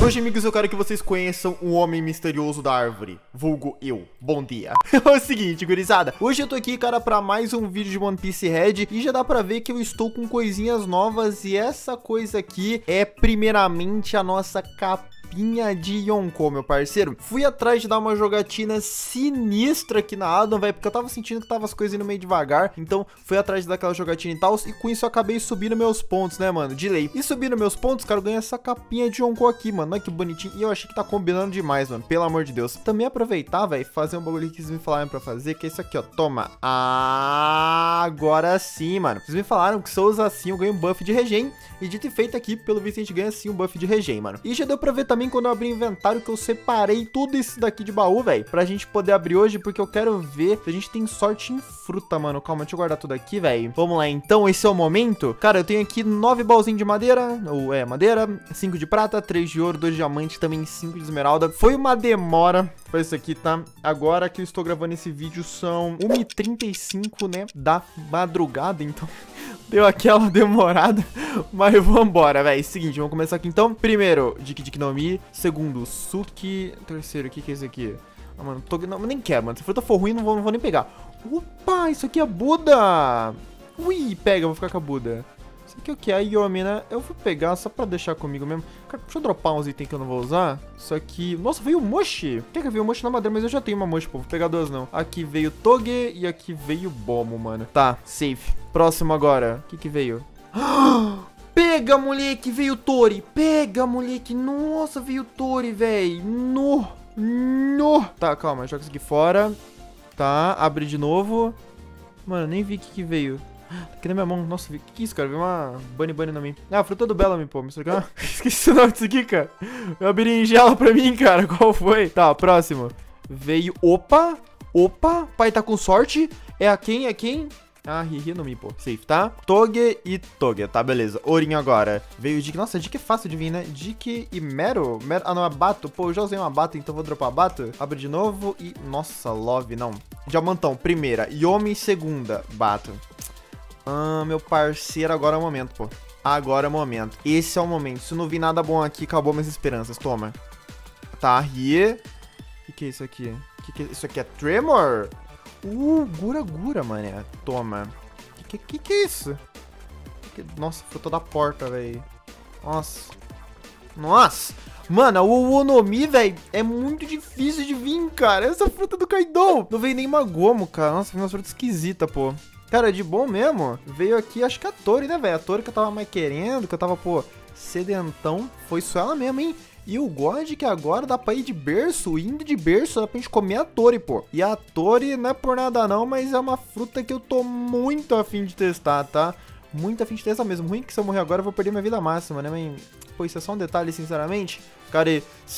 Hoje, amigos, eu quero que vocês conheçam o homem misterioso da árvore, vulgo eu. Bom dia. É o seguinte, gurizada, hoje eu tô aqui, cara, pra mais um vídeo de One Piece Red e já dá pra ver que eu estou com coisinhas novas e essa coisa aqui é primeiramente a nossa capinha de Yonkou, meu parceiro. Fui atrás de dar uma jogatina sinistra aqui na Adam, velho, porque eu tava sentindo que tava as coisas indo meio devagar, então fui atrás de dar aquela jogatina e tal, e com isso eu acabei subindo meus pontos, né, mano, de lei. E subindo meus pontos, cara, eu ganhei essa capinha de Yonkou aqui, mano, olha que bonitinho, e eu achei que tá combinando demais, mano, pelo amor de Deus. Também aproveitar, velho, fazer um bagulho que vocês me falaram pra fazer, que é isso aqui, ó, toma. Agora sim, mano. Vocês me falaram que se eu usar assim, eu ganho um buff de regen, e dito e feito aqui, pelo visto a gente ganha sim um buff de regen, mano. E já deu pra ver também quando eu abri o inventário que eu separei tudo isso daqui de baú, velho, pra gente poder abrir hoje, porque eu quero ver se a gente tem sorte em fruta, mano. Calma, deixa eu guardar tudo aqui, velho. Vamos lá, então, esse é o momento. Cara, eu tenho aqui 9 baúzinhos de madeira, ou madeira, 5 de prata, 3 de ouro, 2 de diamante, também 5 de esmeralda. Foi uma demora pra isso aqui, tá? Agora que eu estou gravando esse vídeo são 1h35, né, da madrugada, então... Deu aquela demorada, mas vambora, velho. Seguinte, vamos começar aqui então. Primeiro, Jiki no Mi. Segundo, Suki. Terceiro, o que é isso aqui? Ah, mano, não, nem quero, mano. Se a fruta for ruim, não vou nem pegar. Opa, isso aqui é Buda. Ui, pega, eu vou ficar com a Buda. Isso aqui é o que? A Yomi, né? Eu vou pegar só pra deixar comigo mesmo. Cara, deixa eu dropar uns itens que eu não vou usar. Isso aqui... Nossa, veio o Moshi. Tem que veio o Moshi na madeira, mas eu já tenho uma Moshi, pô. Vou pegar duas, não. Aqui veio Toge e aqui veio Bomo, mano. Tá, safe. Próximo agora. O que veio? Pega, moleque! Veio Tori! Pega, moleque! Nossa, veio Tori, velho! No! Tá, calma. Joga isso aqui fora. Tá, abre de novo. Mano, nem vi o que veio. Tá aqui na minha mão. Nossa, o que é isso, cara? Veio uma Bunny na minha. Ah, a fruta do Bellamy, pô. Esqueci o nome disso aqui, cara. Uma berinjela pra mim, cara. Qual foi? Tá, próximo. Veio... Opa! Pai tá com sorte. É quem? Ah, Hihi no Mi, pô. Safe, tá? Toge e Toge, tá? Beleza. Ourinho agora. Veio Jiki. Nossa, Jiki é fácil de vir, né? Jiki e Mero? Ah, não, é Bato. Pô, eu já usei uma Bato, então vou dropar a Bato. Abre de novo e... Nossa, Love, não. Diamantão, primeira. Yomi, segunda. Bato. Ah, meu parceiro, agora é o momento, pô. Agora é o momento. Esse é o momento. Se eu não vi nada bom aqui, acabou minhas esperanças. Toma. Tá, Rie. O que é isso aqui? Isso aqui é Tremor? Gura, mané. Toma. Que é isso? Nossa, fruta da porta, velho. Nossa. Mano, o Onomi, velho, é muito difícil de vir, cara. Essa fruta do Kaido. Não veio nem Magomo, cara. Nossa, foi uma fruta esquisita, pô. Cara, de bom mesmo, veio aqui, acho que a Tori, né, velho? A Tori que eu tava mais querendo, que eu tava, pô, sedentão. Foi só ela mesmo, hein? E o God que agora dá pra ir de berço, indo de berço, dá pra gente comer a Tori, pô. E a Tori não é por nada não, mas é uma fruta que eu tô muito afim de testar, tá? Muito afim de testar mesmo. Ruim que se eu morrer agora eu vou perder minha vida máxima, né, mas... Pô, isso é só um detalhe, sinceramente. Cara,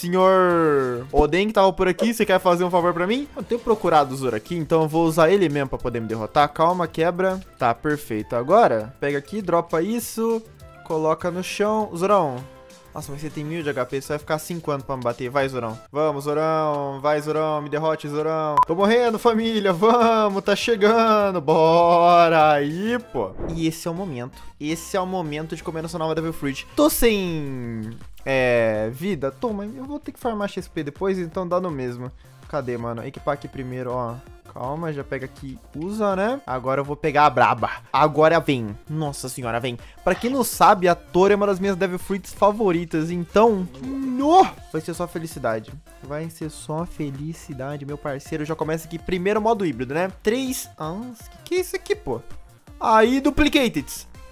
senhor Oden que tava por aqui, você quer fazer um favor pra mim? Eu tenho procurado o Zoro aqui, então eu vou usar ele mesmo pra poder me derrotar. Calma, quebra. Tá, perfeito. Agora, pega aqui, dropa isso, coloca no chão. Zorão. Nossa, mas você tem 1000 de HP, você vai ficar 5 anos pra me bater. Vai, Zorão. Vamos, Zorão. Vai, Zorão. Me derrote, Zorão. Tô morrendo, família. Vamos, tá chegando. Bora aí, pô. E esse é o momento. Esse é o momento de comer nossa nova Devil Fruit. Tô sem... vida? Tô, mas eu vou ter que farmar XP depois, então dá no mesmo. Cadê, mano? Equipar aqui primeiro, ó. Calma, já pega aqui, usa, né? Agora eu vou pegar a braba. Agora vem. Nossa senhora, vem. Pra quem não sabe, a Tori é uma das minhas Devil Fruits favoritas. Então, vai ser só felicidade. Vai ser só felicidade, meu parceiro. Já começa aqui, primeiro modo híbrido, né? 3... que é isso aqui, pô? Aí, Duplicated.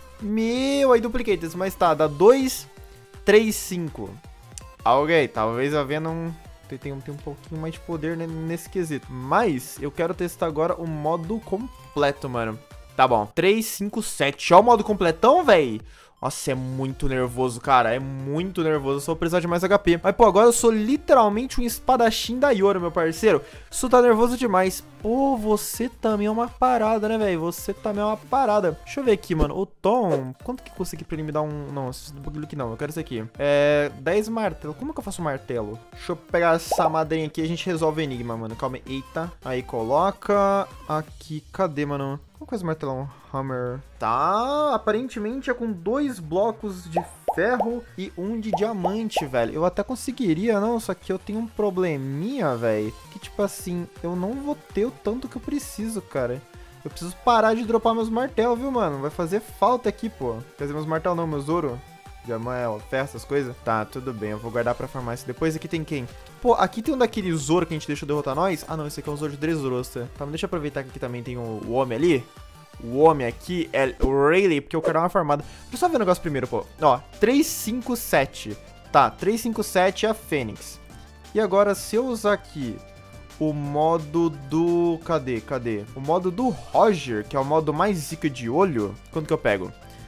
Aí Duplicated. Mas tá, dá 2, 3, 5. Ok, talvez havendo tem um pouquinho mais de poder nesse quesito. Mas eu quero testar agora o modo completo, mano. Tá bom. 3, 5, 7. Ó o modo completão, véi. Nossa, é muito nervoso, cara. É muito nervoso. Eu só vou precisar de mais HP. Mas, pô, agora eu sou literalmente um espadachim da Yoro, meu parceiro. Isso tá nervoso demais. Pô, você também é uma parada, né, velho? Você também é uma parada. Deixa eu ver aqui, mano. O Tom... Quanto que custa aqui pra ele me dar um... Não, esse bagulho aqui não. Eu quero isso aqui. 10 martelo. Como que eu faço um martelo? Deixa eu pegar essa madeirinha aqui e a gente resolve o enigma, mano. Calma aí. Eita. Aí coloca... Aqui. Cadê, mano? Qual que é esse martelão? Hammer. Tá, aparentemente é com 2 blocos de ferro e 1 de diamante, velho. Eu até conseguiria, não, só que eu tenho um probleminha, velho. Que, tipo assim, eu não vou ter o tanto que eu preciso, cara. Eu preciso parar de dropar meus martelos, viu, mano? Vai fazer falta aqui, pô. Quer dizer, meus martelos não, meus ouro. Diamante, ferro, essas coisas. Tá, tudo bem, eu vou guardar pra farmar isso. Depois aqui tem quem? Pô, aqui tem um daquele Zoro que a gente deixou derrotar nós. Ah, não, esse aqui é um Zoro de Dressrosa. Tá, mas deixa eu aproveitar que aqui também tem o homem ali. O homem aqui é o Rayleigh, porque eu quero dar uma farmada. Deixa eu só ver o negócio primeiro, pô. Ó, 357. Tá, 357 é a Fênix. E agora, se eu usar aqui o modo do... Cadê? O modo do Roger, que é o modo mais zica de olho. Quanto que eu pego?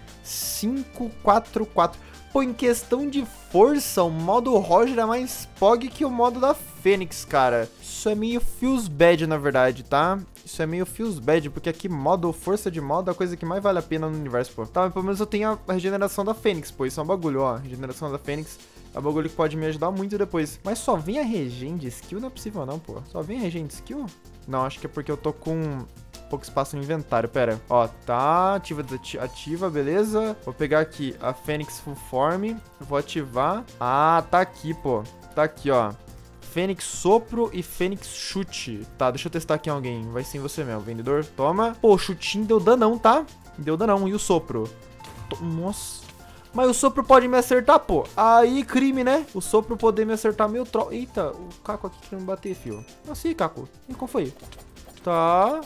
544. Pô, em questão de força, o modo Roger é mais POG que o modo da Fênix, cara. Isso é meio feels bad, na verdade, tá? Isso é meio feels bad, porque aqui modo, força de modo é a coisa que mais vale a pena no universo, pô. Tá, mas pelo menos eu tenho a regeneração da Fênix, pô. Isso é um bagulho, ó. Regeneração da Fênix é um bagulho que pode me ajudar muito depois. Mas só vem a regen de skill? Não é possível não, pô. Só vem a regen de skill? Não, acho que é porque eu tô com pouco espaço no inventário, pera. Ó, tá, ativa, beleza. Vou pegar aqui a Fênix Full Form, vou ativar. Ah, tá aqui, pô. Tá aqui, ó. Fênix Sopro e Fênix Chute. Tá, deixa eu testar aqui em alguém. Vai ser em você mesmo, vendedor. Toma. Pô, o chutinho deu danão, tá? Deu danão. E o sopro? Nossa. Mas o sopro pode me acertar, pô. Aí, crime, né? O sopro poder me acertar meu troll. Eita, o Caco aqui querendo me bater, fio. Nossa, e aí, Caco? E qual foi? Tá.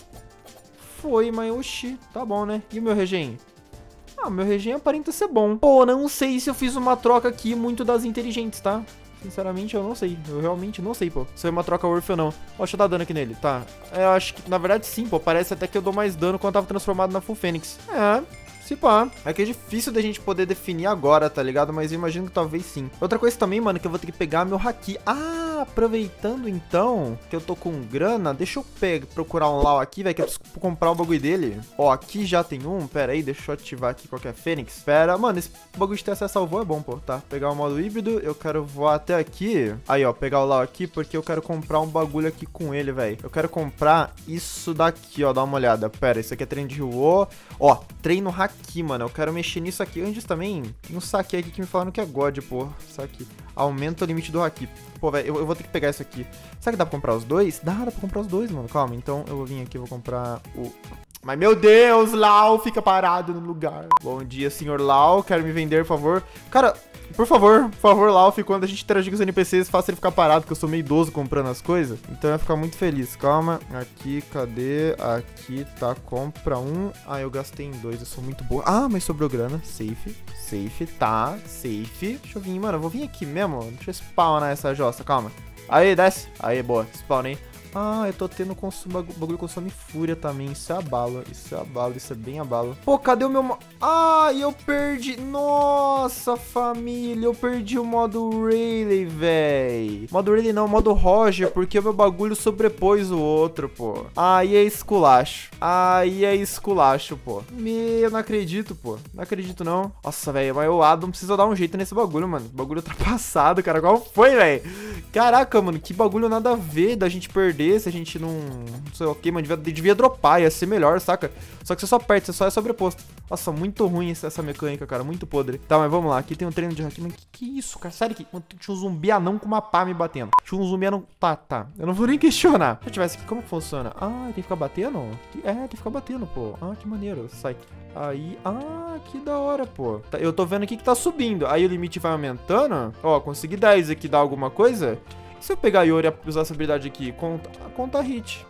Foi, mas oxi. Tá bom, né? E o meu regen? Ah, meu regen aparenta ser bom. Pô, não sei se eu fiz uma troca aqui muito das inteligentes, tá? Sinceramente, eu não sei. Eu realmente não sei, pô. Se foi uma troca worth ou não. Ó, deixa eu dar dano aqui nele. Tá. Eu acho que, na verdade, sim, pô. Parece até que eu dou mais dano quando eu tava transformado na Full Fênix. É. Se pá. É que é difícil da gente poder definir agora, tá ligado? Mas eu imagino que talvez sim. Outra coisa também, mano, que eu vou ter que pegar meu haki. Ah, aproveitando então que eu tô com grana, deixa eu procurar um Lau aqui, velho, que eu preciso comprar o bagulho dele. Ó, aqui já tem um. Pera aí, deixa eu ativar aqui qualquer Fênix. Pera, mano, esse bagulho de ter acesso ao voo é bom, pô. Tá, pegar o modo híbrido, eu quero voar até aqui. Aí, ó, pegar o Lau aqui, porque eu quero comprar um bagulho aqui com ele, velho. Eu quero comprar isso daqui, ó, dá uma olhada. Pera, isso aqui é treino de Ruo. Ó, treino haki, mano. Eu quero mexer nisso aqui. Antes também, tem um saque aqui que me falaram que é God, pô. Saque. Aumenta o limite do haki. Pô, velho, eu vou ter que pegar isso aqui. Será que dá pra comprar os dois? Dá pra comprar os dois, mano. Calma, então eu vou vir aqui, vou comprar o... Mas, meu Deus, Lau fica parado no lugar. Bom dia, senhor Lau. Quero me vender, por favor. Cara, por favor, Lau, quando a gente interagir com os NPCs, faça ele ficar parado, porque eu sou meio idoso comprando as coisas. Então eu ia ficar muito feliz. Calma. Aqui, cadê? Aqui, tá. Compra um. Ah, eu gastei em 2. Eu sou muito boa. Ah, mas sobrou grana. Safe. Safe, tá. Safe. Deixa eu vir, mano. Eu vou vir aqui mesmo. Deixa eu spawnar essa jossa. Calma. Aí, desce. Aí, boa. Spawnei. Ah, eu tô tendo bagulho consome fúria também. Isso é abalo, isso é abalo, isso é bem abalo. Pô, cadê o meu... Ah, eu perdi... Nossa, família, eu perdi o modo Rayleigh, véi. Modo Rayleigh não, modo Roger, porque o meu bagulho sobrepôs o outro, pô. Aí é esculacho. Aí é esculacho, pô. Eu não acredito, pô. Não acredito, não. Nossa, velho, mas o Adam precisa dar um jeito nesse bagulho, mano. Bagulho ultrapassado, cara. Qual foi, velho? Caraca, mano, que bagulho nada a ver da gente perder. Se a gente não sei o que, mano, devia dropar, ia ser melhor, saca? Só que você só aperta, você só é sobreposto. Nossa, muito ruim essa mecânica, cara, muito podre. Tá, mas vamos lá, aqui tem um treino de haki. Que isso, cara? Sério que tinha um zumbi anão com uma pá me batendo. Tinha um zumbi anão... Tá, eu não vou nem questionar. Se eu tivesse aqui, como funciona? Ah, tem que ficar batendo? Tem que ficar batendo, pô. Ah, que maneiro, sai. Aí, que da hora, pô. Eu tô vendo aqui que tá subindo. Aí o limite vai aumentando. Ó, consegui 10 aqui, dá alguma coisa? Se eu pegar a Yori e usar essa habilidade aqui, conta hit.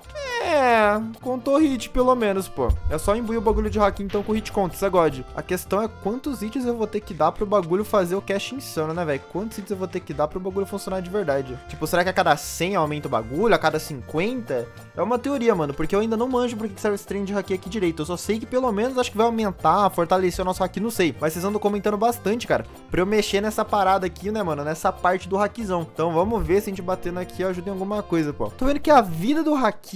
Contou hit pelo menos, pô. É só imbuir o bagulho de haki, então com hit conta, isso é God. A questão é quantos hits eu vou ter que dar pro bagulho fazer o cash insano, né, velho? Quantos hits eu vou ter que dar pro bagulho funcionar de verdade? Tipo, será que a cada 100 aumenta o bagulho? A cada 50? É uma teoria, mano, porque eu ainda não manjo porque que serve esse treino de haki aqui direito. Eu só sei que pelo menos acho que vai aumentar, fortalecer o nosso haki, não sei. Mas vocês andam comentando bastante, cara, pra eu mexer nessa parada aqui, né, mano? Nessa parte do hakizão. Então vamos ver se a gente batendo aqui ajuda em alguma coisa, pô. Tô vendo que a vida do haki, ela tá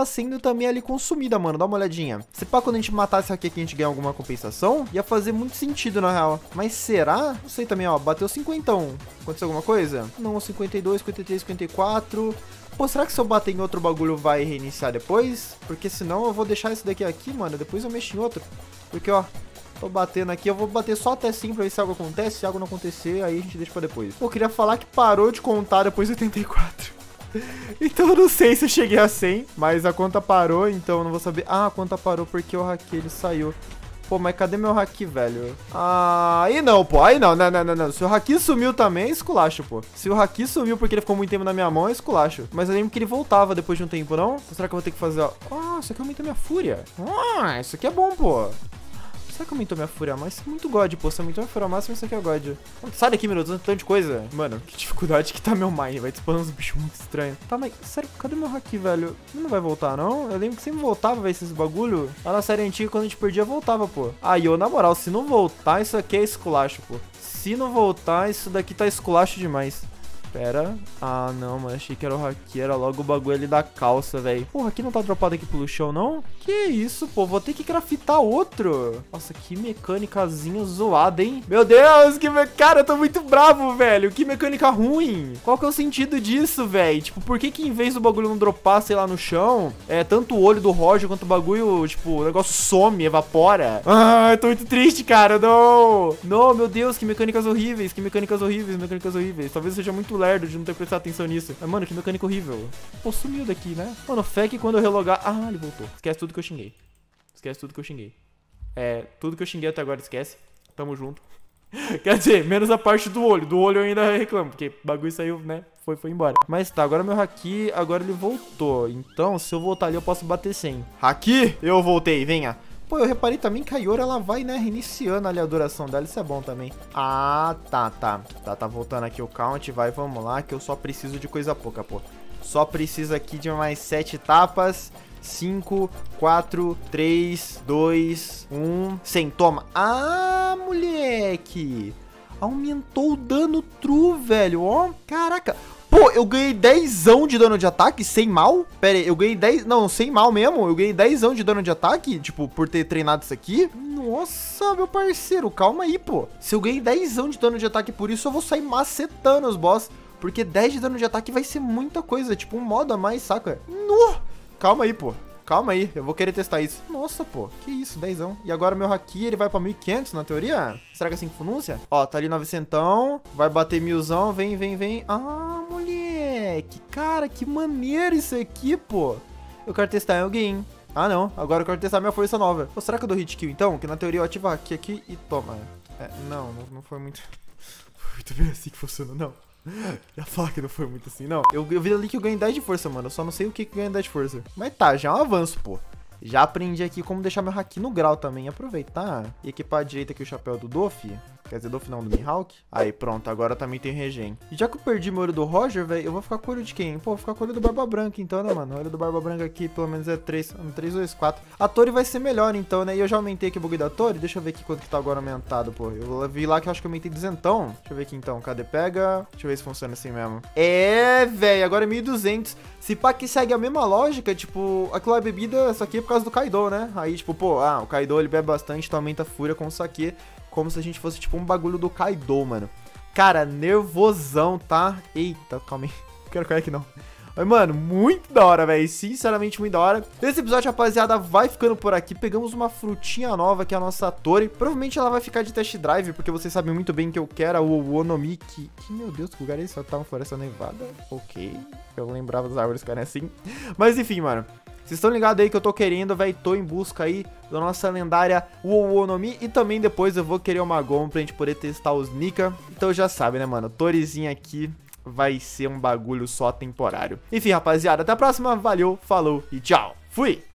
tá sendo também ali consumida, mano. Dá uma olhadinha. Se pá, quando a gente matasse aqui, a gente ganha alguma compensação, ia fazer muito sentido, na real. Mas será? Não sei também, ó. Bateu 50. Aconteceu alguma coisa? Não, 52, 53, 54. Pô, será que se eu bater em outro bagulho vai reiniciar depois? Porque senão eu vou deixar esse daqui aqui, mano. Depois eu mexo em outro. Porque, ó, tô batendo aqui. Eu vou bater só até 100 pra ver se algo acontece. Se algo não acontecer, aí a gente deixa pra depois. Pô, eu queria falar que parou de contar depois de 84. Então eu não sei se eu cheguei a 100, mas a conta parou, então eu não vou saber. Ah, a conta parou porque o haki, ele saiu. Pô, mas cadê meu haki, velho? Ah, aí não, pô. Aí não, não. Se o haki sumiu também, é esculacho, pô. Se o haki sumiu porque ele ficou muito tempo na minha mão, é esculacho. Mas eu lembro que ele voltava depois de um tempo, não? Ou será que eu vou ter que fazer, ó? Ah, isso aqui aumenta minha fúria. Ah, isso aqui é bom, pô. Será que aumentou minha fúria máxima? Isso é muito God, pô. Se aumentou minha fúria máxima, isso aqui é God. Sai daqui, meu Deus, tanto de coisa. Mano, que dificuldade que tá meu mind. Vai disparando uns bichos muito estranhos. Tá, mas sério, cadê meu haki, velho? Não vai voltar, não? Eu lembro que sempre voltava, velho, esses bagulho. Lá na série antiga, quando a gente perdia, voltava, pô. Aí, eu, na moral, se não voltar, isso aqui é esculacho, pô. Se não voltar, isso daqui tá esculacho demais. Pera. Ah, não, mano. Achei que era o haki. Era logo o bagulho ali da calça, velho. Pô, o haki não tá dropado aqui pelo chão, não? Que isso, pô. Vou ter que craftar outro. Nossa, que mecânicazinha zoada, hein? Meu Deus, que... Cara, eu tô muito bravo, velho. Que mecânica ruim. Qual que é o sentido disso, velho? Tipo, por que em vez do bagulho não dropar, sei lá, no chão, tanto o olho do Roger quanto o bagulho, tipo, o negócio some, evapora? Ah, eu tô muito triste, cara. Não. Não, meu Deus, que mecânicas horríveis. Que mecânicas horríveis, mecânicas horríveis. Talvez seja muito lerdo de não ter prestado atenção nisso. Mas, mano, que mecânica horrível. Pô, sumiu daqui, né? Mano, fé que quando eu relogar... Ah, ele voltou. Esquece tudo que eu xinguei. Esquece tudo que eu xinguei. Tudo que eu xinguei até agora, esquece. Tamo junto. Quer dizer, menos a parte do olho. Do olho eu ainda reclamo, porque o bagulho saiu, né? Foi embora. Mas tá, agora meu haki, agora ele voltou. Então, se eu voltar ali, eu posso bater 100. Haki, eu voltei, venha. Pô, eu reparei também que a Iora, ela vai, né, reiniciando ali a duração dela. Isso é bom também. Ah, tá voltando aqui o count. Vai, vamos lá, que eu só preciso de coisa pouca, pô. Só preciso aqui de mais 7 etapas. 5, 4, 3, 2, 1... 100, toma. Ah, moleque. Aumentou o dano true, velho, ó. Caraca. Pô, eu ganhei 10zão de dano de ataque sem mal? Pera aí, eu ganhei 10... Não, sem mal mesmo. Eu ganhei 10zão de dano de ataque, tipo, por ter treinado isso aqui. Nossa, meu parceiro, calma aí, pô. Se eu ganhei 10zão de dano de ataque por isso, eu vou sair macetando os boss. Porque 10 de dano de ataque vai ser muita coisa. Tipo, um modo a mais, saca? Calma aí, pô. Calma aí, eu vou querer testar isso. Nossa, pô, que isso, 10zão. E agora meu haki, ele vai pra 1500 na teoria? Será que é assim que pronuncia? Ó, tá ali 900, vai bater 1000zão, vem. Ah, moleque, cara, que maneiro isso aqui, pô. Eu quero testar em alguém. Ah, não, agora eu quero testar minha força nova. Ou será que eu dou hit kill, então? Que na teoria eu ativo aqui e toma. Não foi muito... Foi muito bem assim que funciona, não. Já falar que não foi muito assim, não. Eu vi ali que eu ganhei 10 de força, mano. Eu só não sei o que ganha 10 de força. Mas tá, já é um avanço, pô. Já aprendi aqui como deixar meu haki no grau também. Aproveitar e equipar à direita aqui o chapéu do Doffy. Quer dizer, Doffy não, do Mihawk. Aí, pronto. Agora também tem regen. E já que eu perdi meu olho do Roger, velho, eu vou ficar com o olho de quem? Pô, vou ficar com o olho do Barba Branca, então, né, mano? O olho do Barba Branca aqui, pelo menos é 3, 2, 4. A Tori vai ser melhor, então, né? E eu já aumentei aqui o bug da Tori. Deixa eu ver aqui quanto que tá agora aumentado, pô. Eu vi lá que eu acho que eu aumentei 200. Deixa eu ver aqui, então. Cadê? Pega. Deixa eu ver se funciona assim mesmo. Velho. Agora é 1200. Se pá que segue a mesma lógica, tipo, aquela bebida, isso aqui é por causa do Kaido, né? Aí, tipo, pô, o Kaido ele bebe bastante, então aumenta a fúria com isso aqui, como se a gente fosse, tipo, um bagulho do Kaido, mano. Cara, nervosão, tá? Eita, calma aí. Não quero cair aqui, não. Mas, mano, muito da hora, velho. Sinceramente, muito da hora. Esse episódio, rapaziada, vai ficando por aqui. Pegamos uma frutinha nova, que é a nossa Tori. Provavelmente ela vai ficar de test drive, porque vocês sabem muito bem que eu quero o Onomi. Que meu Deus, que lugar é esse? Só tá uma floresta nevada. Ok. Eu lembrava das árvores ficarem assim. Mas, enfim, mano. Vocês estão ligados aí que eu tô querendo, velho. Tô em busca aí da nossa lendária Onomi. E também depois eu vou querer uma Gon pra gente poder testar os Nika. Então já sabe, né, mano? Torizinha aqui vai ser um bagulho só temporário. Enfim, rapaziada, até a próxima. Valeu, falou e tchau. Fui!